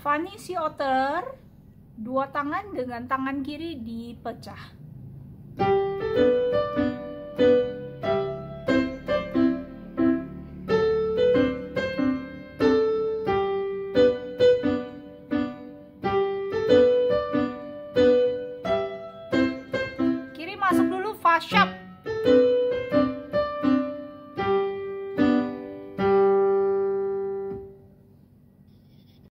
Fanny si otter, dua tangan dengan tangan kiri dipecah.